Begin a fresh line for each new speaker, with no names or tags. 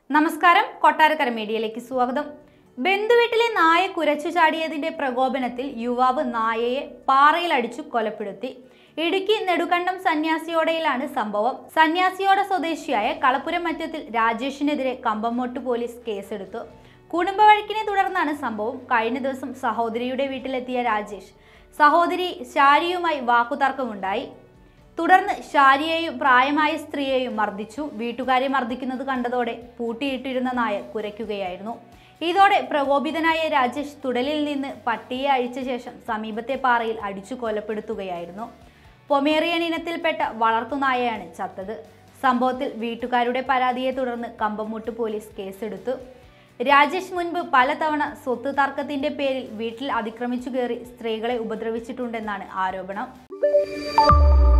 നമസ്കാരം, കൊട്ടാരക്കര മീഡിയയിലേക്ക് സ്വാഗതം. ബന്ധുവീട്ടിലെ നായ കുരച്ചു ചാടിയതിന്റെ പ്രകോപനത്തിൽ യുവാവ് നായയെ പാറയിൽ അടിച്ചു കൊലപ്പെടുത്തി. ഇടുക്കി നെടുകണ്ടം സന്യാസിയോടയിലാണ് സംഭവം. സന്യാസിയോട സ്വദേശിയായ കളപ്പുരം മറ്റത്തിൽ രാജേഷിനെതിരെ കമ്പംമോട്ട് പോലീസ് കേസെടുത്തു. കുടുംബവഴക്കിനെ തുടർന്നാണ് സംഭവം. കഴിഞ്ഞ ദിവസം സഹോദരിയുടെ വീട്ടിലെത്തിയ രാജേഷ് സഹോദരി ശാരിയുമായി വാക്കുതർക്കമുണ്ടായി. തുടർന്ന് ശാരിയെയും പ്രായമായ സ്ത്രീയെയും മർദ്ദിച്ചു. വീട്ടുകാരെ മർദ്ദിക്കുന്നത് കണ്ടതോടെ പൂട്ടിയിട്ടിരുന്ന നായ കുരയ്ക്കുകയായിരുന്നു. ഇതോടെ പ്രകോപിതനായ രാജേഷ് തുടലിൽ നിന്ന് പട്ടിയെ അഴിച്ച ശേഷം സമീപത്തെ പാറയിൽ അടിച്ചു കൊലപ്പെടുത്തുകയായിരുന്നു. പൊമേറിയൻ ഇനത്തിൽപ്പെട്ട വളർത്തുനായയാണ് ചത്തത്. സംഭവത്തിൽ വീട്ടുകാരുടെ പരാതിയെ തുടർന്ന് കമ്പംമോട്ട് പോലീസ് കേസെടുത്തു. രാജേഷ് മുൻപ് പലതവണ സ്വത്ത് തർക്കത്തിന്റെ പേരിൽ വീട്ടിൽ അതിക്രമിച്ചു കയറി സ്ത്രീകളെ ഉപദ്രവിച്ചിട്ടുണ്ടെന്നാണ് ആരോപണം.